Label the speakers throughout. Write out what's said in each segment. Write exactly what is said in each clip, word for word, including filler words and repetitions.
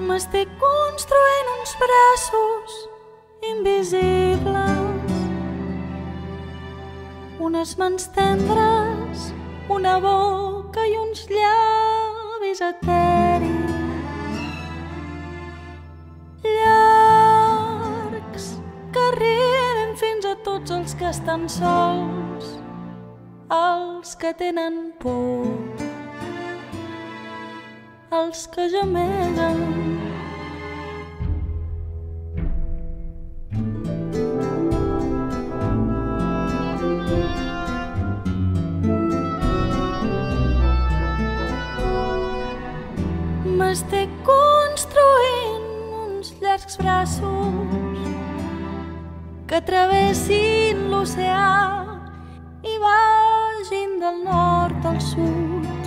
Speaker 1: M'estic construint uns braços invisibles, unes mans tendres, una boca i uns llavis etèrics, llargs, que arriben fins a tots els que estan sols, els que tenen por, els que gemeguen. M'estic construint uns llargs braços que travessin l'oceà i vagin del nord al sud,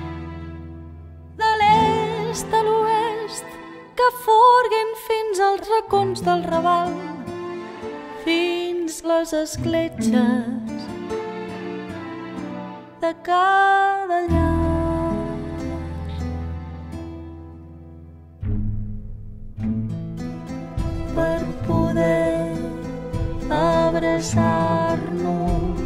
Speaker 1: de l'est a l'oest, que furguin fins als racons del Raval, fins les escletxes de cada llar. Per poder abraçar-nos,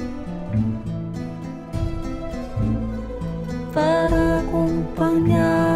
Speaker 1: per acompanyar